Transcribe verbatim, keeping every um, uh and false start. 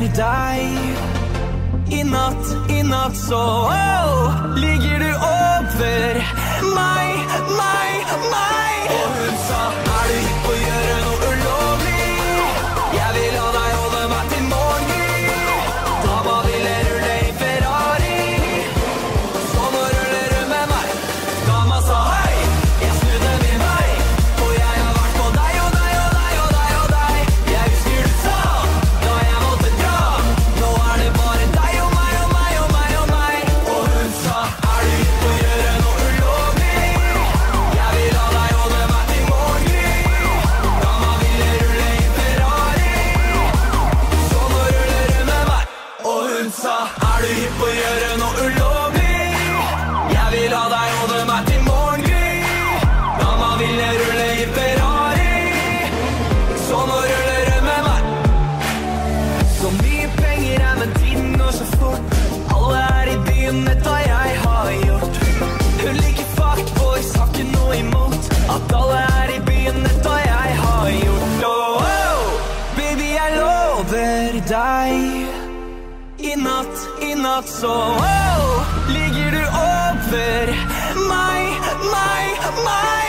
deg. I natt, i natt så oh, ligger du over meg, meg, meg. Og hun sa, er du hypp på å gjøre noe ulovlig? Jeg vil ha deg holde meg til morgen. Dama ville rulle i Ferrari, så nå ruller hun med meg. Dama sa hei, jeg snudde min vei, og jeg har vært på deg og deg og deg og deg og deg. Jeg husker du sa, da jeg måtte dra, nå er det bare deg og meg og meg og meg og meg. Og hun sa, er du hypp på å gjøre noe ulovlig? Jeg vil ha deg holde meg til morgen. Dama ville rulle i Ferrari, så nå ruller hun med meg. Og hun sa, er du hypp på å gjøre noe ulovlig? Jeg vil ha deg holde meg til morgen. Dama ville rulle i Ferrari, så nå ruller hun med meg. Så mye penger er, men tiden går så fort. Alle er i byen, vet hva jeg har gjort. Hun liker fuckboys, har ikke noe imot at alle er i byen, vet hva jeg har gjort. Oh, oh, baby, jeg lover deg. I natt, i natt så oh, ligger du over meg, meg, meg.